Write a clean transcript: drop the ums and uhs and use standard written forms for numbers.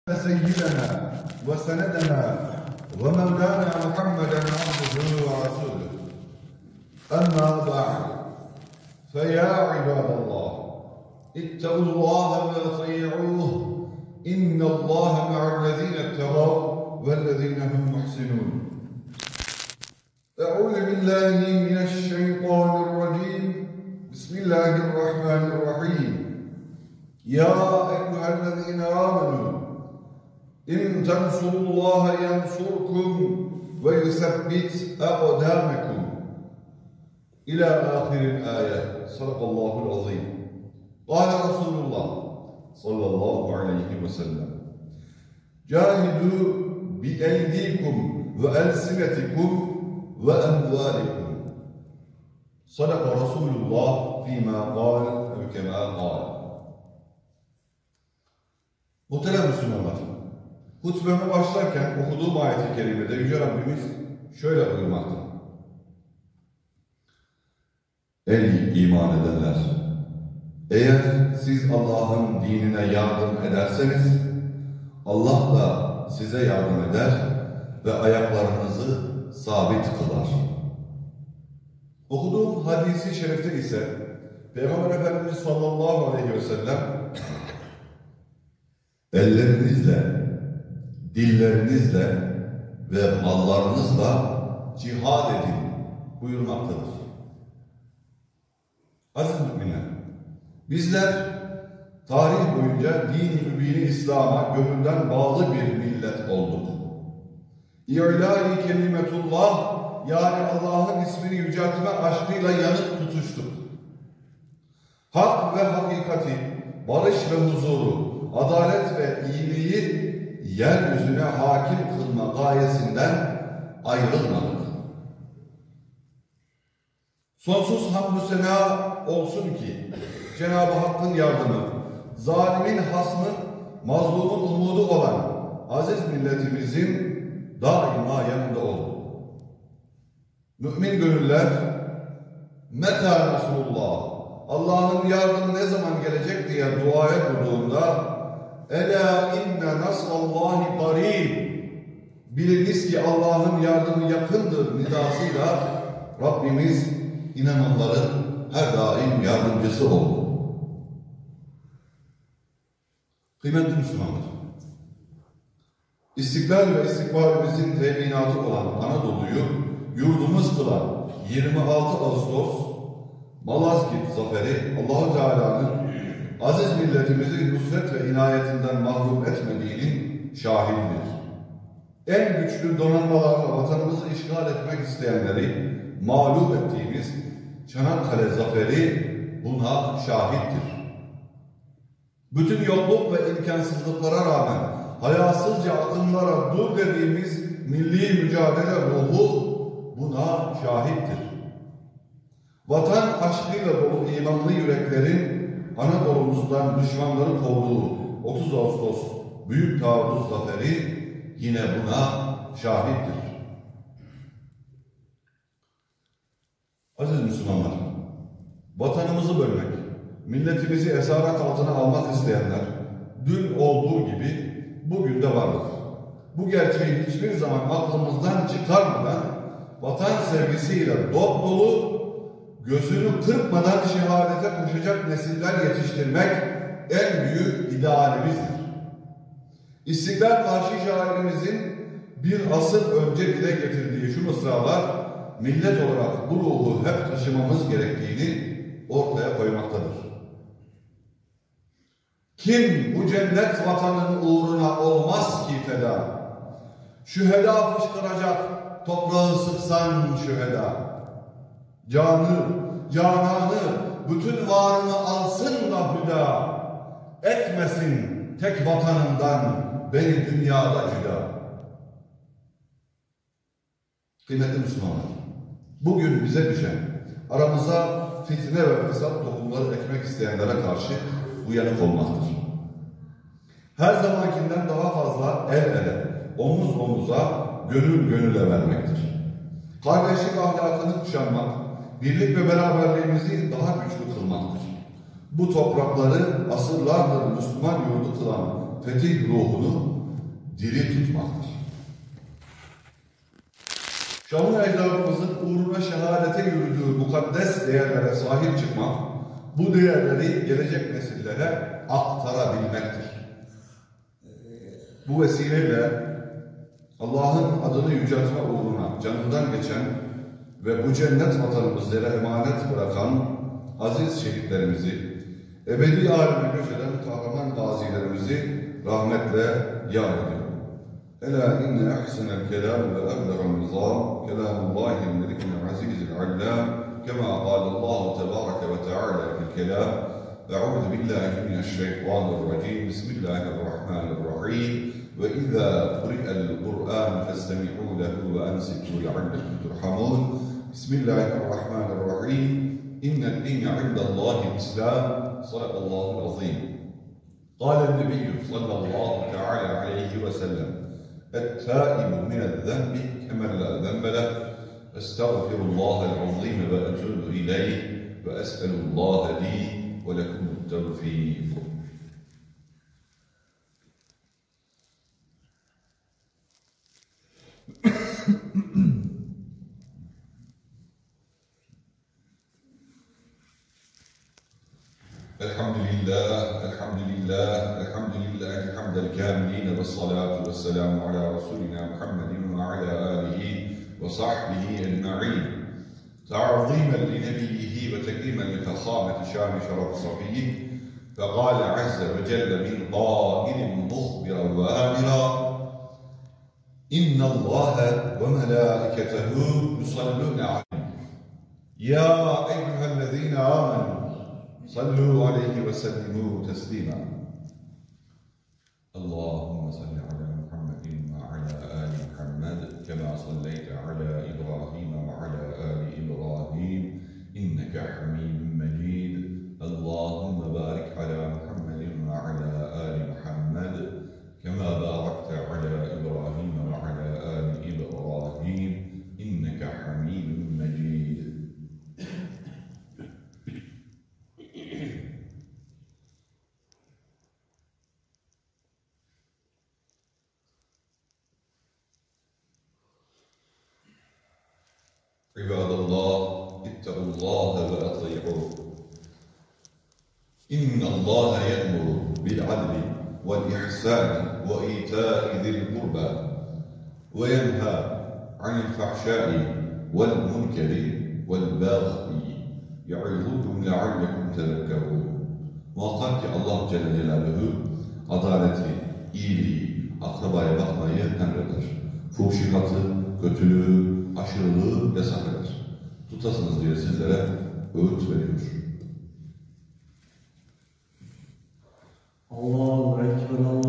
سيدنا وسندنا ومولانا محمدا عبده ورسوله. أما بعد، فيا عباد الله، اتقوا الله وأطيعوه، إن الله مع الذين اتقوا والذين هم محسنون. أعوذ بالله من الشيطان الرجيم. بسم الله الرحمن الرحيم. يا أيها الذين آمنوا إن تنصروا الله ينصركم ويثبت أقدامكم إلى آخر الآية. صدق الله العظيم. قال رسول الله صلى الله عليه وسلم: جاهدوا بأيديكم وألسنتكم وأموالكم. صدق رسول الله فيما قال وكما قال. Muhterem Müslümanlar, hutbeme başlarken okuduğum ayet-i kerimede Yüce Rabbimiz şöyle buyurmakta: Ey iman edenler! Eğer siz Allah'ın dinine yardım ederseniz, Allah da size yardım eder ve ayaklarınızı sabit kılar. Okuduğum hadisi şerifte ise Peygamber Efendimiz sallallahu aleyhi ve sellem ellerinizle, dillerinizle ve mallarınızla cihad edin buyurmaktadır. Aziz müminler, bizler tarih boyunca din-i mübini İslam'a gönülden bağlı bir millet olduk. İ'lâ-i kelimetullah, yani Allah'ın ismini yüceltme aşkıyla yanıp tutuştuk. Hak ve hakikati, barış ve huzuru, adalet ve iyiliği yeryüzüne hakim kılma gayesinden ayrılmadık. Sonsuz hamdü sena olsun ki Cenab-ı Hakk'ın yardımı, zalimin hasmı, mazlumun umudu olan aziz milletimizin daima yanında oldu. Mümin gönüller, meta Resulullah, Allah'ın yardımı ne zaman gelecek diye duaya durduğunda, Ela inne nasrallahi qarib, biliniz ki Allah'ın yardımı yakındır nidasıyla Rabbimiz inananların her daim yardımcısı oldu. Kıymetli Müslümanlar, İstiklal ve istikbalimizin teminatı olan Anadolu'yu yurdumuz kılan 26 Ağustos Malazgirt zaferi Allah-u Teala'nın aziz milletimizi nusret ve inayetinden mahrum etmediğinin şahididir. En güçlü donanmalarla vatanımızı işgal etmek isteyenleri mağlup ettiğimiz Çanakkale zaferi buna şahittir. Bütün yokluk ve imkansızlıklara rağmen hayasızca akımlara dur dediğimiz milli mücadele ruhu buna şahittir. Vatan aşkıyla dolu imanlı yüreklerin Anadolu'muzdan düşmanları kovduğu 30 Ağustos Büyük Taarruz Zaferi yine buna şahittir. Aziz Müslümanlar, vatanımızı bölmek, milletimizi esaret altına almak isteyenler dün olduğu gibi bugün de vardır. Bu gerçeği hiçbir zaman aklımızdan çıkarmadan vatan sevgisiyle dop dolu, gözünü kırpmadan şehadete koşacak nesiller yetiştirmek en büyük idealimizdir. İstiklal Marşı şairimizin bir asır önce dile getirdiği şu mısralar, millet olarak bu ruhu hep taşımamız gerektiğini ortaya koymaktadır. Kim bu cennet vatanın uğruna olmaz ki feda? Şüheda fışkıracak, toprağı sıksan şüheda. Canı, cananı, bütün varını alsın da hüda. Etmesin tek vatanından beni dünyada cüda. Kıymetli Müslümanlar, bugün bize düşen aramıza fitne ve fesat tohumları ekmek isteyenlere karşı uyanık olmaktır. Her zamankinden daha fazla el ele, omuz omuza, gönül gönüle vermektir. Kardeşlik ahlakını kuşanmak, birlik ve beraberliğimizi daha güçlü kılmaktır. Bu toprakları asırlardır Müslüman yurdu kılan fetih ruhunu diri tutmaktır. Şanlı ecdadımızın uğruna şehadete yürüdüğü mukaddes değerlere sahip çıkmak, bu değerleri gelecek nesillere aktarabilmektir. Bu vesileyle Allah'ın adını yüceltme uğruna canından geçen ve bu cennet vatanımızlara emanet bırakan aziz şehitlerimizi, ebedi aleme göç eden kahraman gazilerimizi rahmetle yad ediyorum. Ela inne ahsenel kelam ve eblegan nizam kelamullahil melikil azizil allam kema kâlallahu tebâreke ve teâlâ fil kelam. Eûzu billahi mineşşeytanirracim. Bismillahirrahmanirrahim. Ve izâ kuri'el Kur'ân festemi'û lehu ve ensitu leallekum turhamun. Bismillahirrahmanirrahim. İnned dîne indellâhil İslam. Sadakallâhul azîm. Kâlen nebiyyü sallallahu teâlâ aleyhi ve sellem. التائب من الذنب كمن لا ذنب له أستغفر الله العظيم وأتوب إليه وأسأل الله لي ولكم التوفيق. الحمد لله الحمد لله حمد الكاملين والصلاة والسلام على رسولنا محمد وعلى آله وصحبه أجمعين تعظيما لنبيه وتكريما لفخامة شان شرف صفيه فقال عز وجل من قائل مخبرا وآمرا إن الله وملائكته يصلون عليه يا أيها الذين آمنوا صلوا عليه وسلموا تسليما. اللهم صل على محمد وعلى آل محمد كما صليت على إبراهيم وعلى آل إبراهيم إنك حميد مجيد. اللهم بارك على محمد وعلى آل محمد كما باركت على إبراهيم وعلى آل إبراهيم إنك حميد مجيد. عباد الله اتقوا الله وأطيعوه. إن الله يأمر بالعدل والإحسان وإيتاء ذي القربى وينهى عن الفحشاء والمنكر والبغي يعظكم لعلكم تذكرون. Muhakkak ki Allah Celle Celaluhu adaleti, iyiliği, akrabaya bakmayı emreder. Fuhşikatı, kötülüğü, aşırılığı yasak eder. Tutasınız diye sizlere öğüt veriyor. Allahu Ekber.